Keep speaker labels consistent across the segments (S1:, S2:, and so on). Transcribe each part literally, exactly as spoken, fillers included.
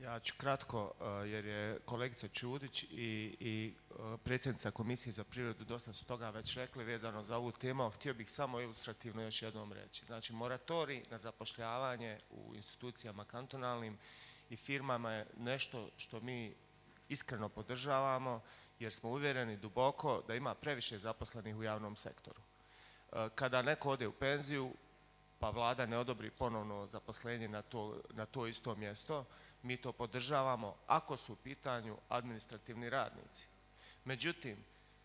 S1: Ja ću kratko, jer je kolegica Čudić i, i predsjednica Komisije za prirodu dosta su toga već rekli vezano za ovu temu. Htio bih samo ilustrativno još jednom reći. Znači, moratorij na zapošljavanje u institucijama kantonalnim i firmama je nešto što mi iskreno podržavamo, jer smo uvjereni duboko da ima previše zaposlenih u javnom sektoru. Kada neko ode u penziju, pa vlada ne odobri ponovno zaposlenje na to, na to isto mjesto, mi to podržavamo ako su u pitanju administrativni radnici. Međutim,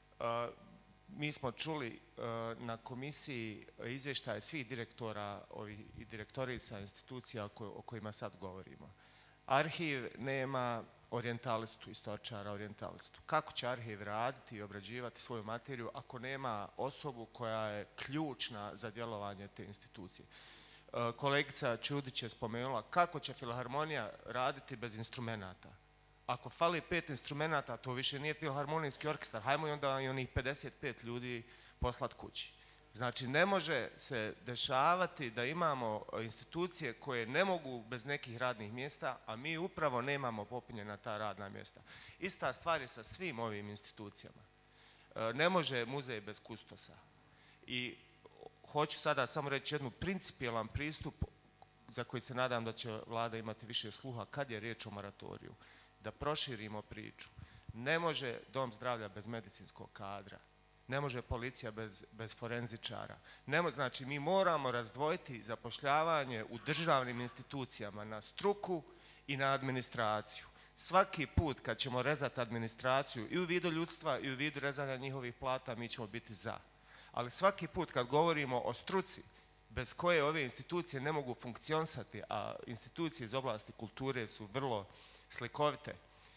S1: mi smo čuli na komisiji izvještaje svih direktora i direktorica institucija o kojima sad govorimo. Arhiv nema orijentalistu, istoričara orijentalistu. Kako će arhiv raditi i obrađivati svoju materiju ako nema osobu koja je ključna za djelovanje te institucije? Kolegica Čudić je spomenula kako će filharmonija raditi bez instrumenata. Ako fali pet instrumenata, to više nije filharmonijski orkestar. Hajmo i onda i onih pedeset pet ljudi poslat kući. Znači, ne može se dešavati da imamo institucije koje ne mogu bez nekih radnih mjesta, a mi upravo nemamo popunjena ta radna mjesta. Ista stvar je sa svim ovim institucijama. Ne može muzej bez kustosa. I hoću sada samo reći jednu principijelan pristup za koji se nadam da će vlada imati više sluha kad je riječ o moratoriju. Da proširimo priču. Ne može dom zdravlja bez medicinskog kadra. Ne može policija bez, bez forenzičara. Ne mo, znači, mi moramo razdvojiti zapošljavanje u državnim institucijama na struku i na administraciju. Svaki put kad ćemo rezati administraciju i u vidu ljudstva i u vidu rezanja njihovih plata, mi ćemo biti za. Ali svaki put kad govorimo o struci, bez koje ove institucije ne mogu funkcionisati, a institucije iz oblasti kulture su vrlo slikovite,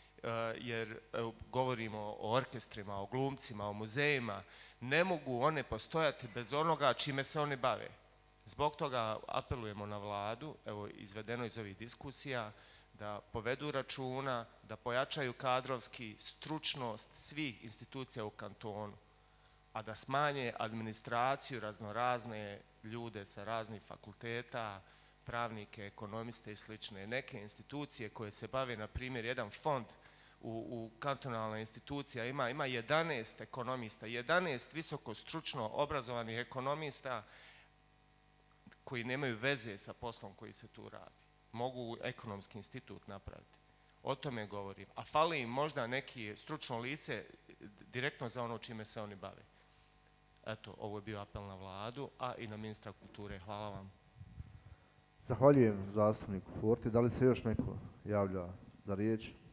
S1: jer govorimo o orkestrima, o glumcima, o muzejima, ne mogu one postojati bez onoga čime se oni bave. Zbog toga apelujemo na vladu, evo izvedeno iz ovih diskusija, da povedu računa, da pojačaju kadrovski stručnost svih institucija u kantonu, a da smanje administraciju, raznorazne ljude sa raznih fakulteta, pravnike, ekonomiste i slične. Neke institucije koje se bave, na primjer, jedan fond u, u kantonalna institucija ima, ima jedanaest ekonomista, jedanaest visoko stručno obrazovanih ekonomista koji nemaju veze sa poslom koji se tu radi. Mogu ekonomski institut napraviti. O tome govorim. A fali im možda neki stručno lice direktno za ono čime se oni bave. Eto, ovo je bio apel na vladu, a i na ministra kulture. Hvala vam.
S2: Zahvaljujem zastupniku Forti. Da li se još neko javlja za riječ?